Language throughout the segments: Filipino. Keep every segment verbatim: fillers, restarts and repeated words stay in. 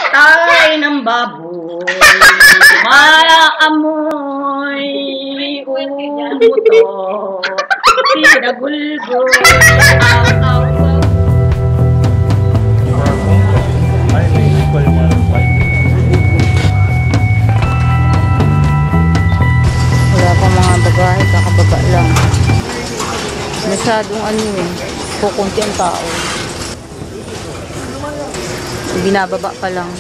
Tay ng baboy, maamoy, umutot, pinagulgol, aw, aw, aw. Wala pa mga bagahe, kakababa lang. Masyadong ano eh, kukunti ang tao. Binababa pa lang.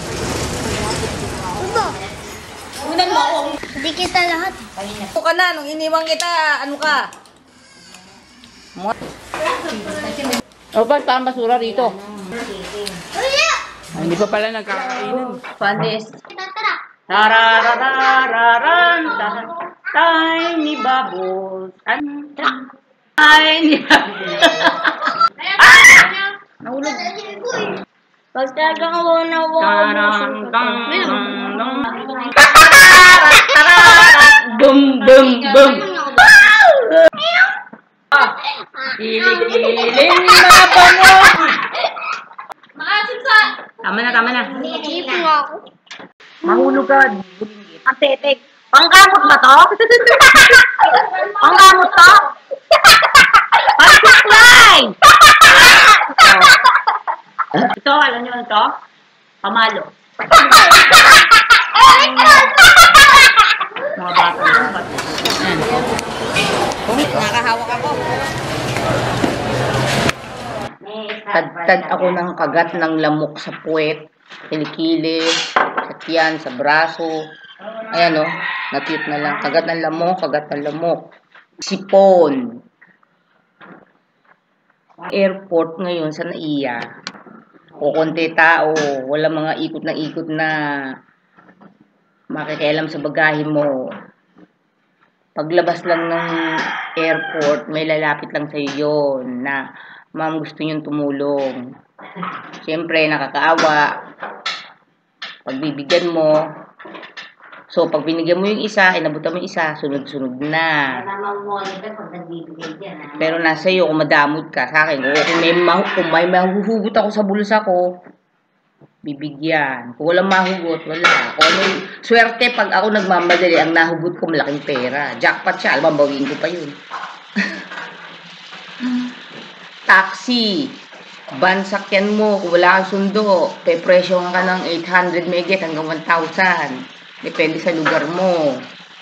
Unan mo ako. Hindi kita lahat. Ano ka na, nung iniwang kita, ano ka? O ba, parang basura rito. Ay, hindi pa pala nagkakainin. Panis. Tara. Tarararararan, tiny bubbles. Tiny bubbles. Nahulog. Pagtagang mo na wabos. Bum, bum, bum. Kilig-kiling mga bango. Makasin sa... Tama na, tama na. Iipin nga ako. Mahulog ka. Ang tetek. Panggamot ba to? Panggamot to? Pagsuklay! Ito, alam nyo ito? Pamalo. Mga bata. Nakahawak ako. Tad-tad ako ng kagat ng lamok sa puwet, kilikili, sa tiyan, sa braso. Ayan o, natiyot na lang. Kagat ng lamok, kagat ng lamok. Sipon. Airport ngayon sa Naiya. O konti tao, wala mga ikot na ikot na makikialam sa bagahe mo. Paglabas lang ng airport, may lalapit lang sa'yo yun na, ma'am, gusto niyong tumulong. Siyempre, nakakaawa. Pagbibigyan mo. So, pag binigyan mo yung isa, inabutan mo yung isa, sunod-sunod na. Pero nasa iyo, kung madamot ka sa akin, kung may, kung may mahuhugot ako sa bulsa ko, bibigyan. Kung walang mahugot, wala. Kung ano, swerte, pag ako nagmamadali, ang nahugot ko malaking pera. Jackpot siya, alam, bawiin ko pa yun. Taxi. Bansakyan mo, kung wala kang sundo, pe-presyon ka ng eight hundred megat hanggang one thousand. Depende sa lugar mo.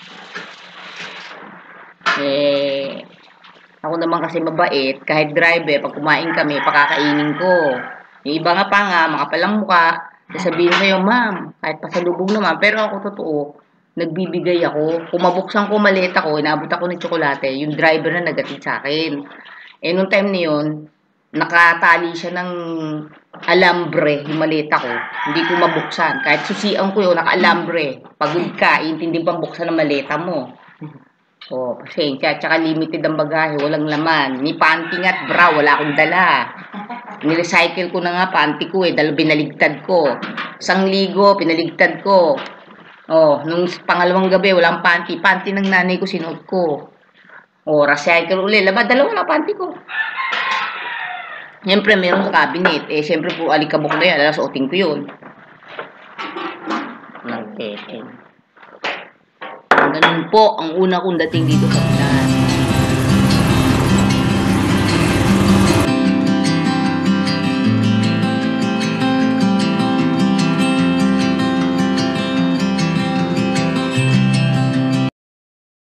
Eh, ako naman kasi mabait, kahit driver, pag kumain kami, pakakainin ko. Yung iba nga pa nga, makapalang mukha, sasabihin sa'yo, ma'am, kahit pasalubong naman, pero ako totoo, nagbibigay ako. Kung mabuksan ko, maleta ko, inaabot ako ng tsokolate, yung driver na nagatid sa akin. Eh, nung time na yun, nakatali siya ng alambre, yung maleta ko. Hindi ko mabuksan. Kahit susian ko yun, naka-alambre. Pagod ka, intindi pang buksan ng maleta mo. O, pasensya. Tsaka limited ang bagahe, walang laman. Ni panty nga't bra, wala akong dala. Nirecycle ko na nga panty ko eh, dahil binaligtad ko. Isang ligo, pinaligtad ko. O, nung pangalawang gabi, walang panty. Panty ng nanay ko, sinuot ko. O, recycle ulit. Laba, dalawa na panty ko. Siyempre, meron sa cabinet. Eh, siyempre po, alikabok na yan. Alas-oting ko yun. Nagteten. Ganun po ang una kong dating dito sa Pinas.